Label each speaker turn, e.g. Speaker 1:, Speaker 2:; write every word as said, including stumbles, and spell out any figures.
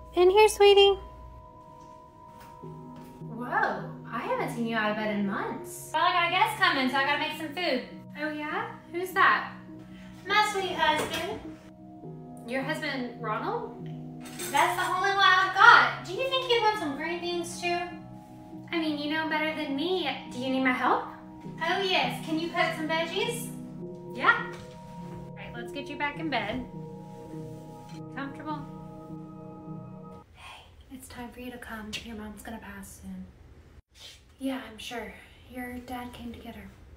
Speaker 1: In here, sweetie.
Speaker 2: Whoa, I haven't seen you out of bed in months. Well, I got a guest coming, so I gotta make some food. Oh yeah? Who's that? My sweet husband. Your husband, Ronald? That's the only one I've got. Do you think you'd want some green beans too? I mean, you know better than me. Do you need my help? Oh yes, can you cut some veggies? Yeah. All right, let's get you back in bed. Comfortable? Hey, it's time for you to come. Your mom's gonna pass soon. Yeah, I'm sure. Your dad came to get her.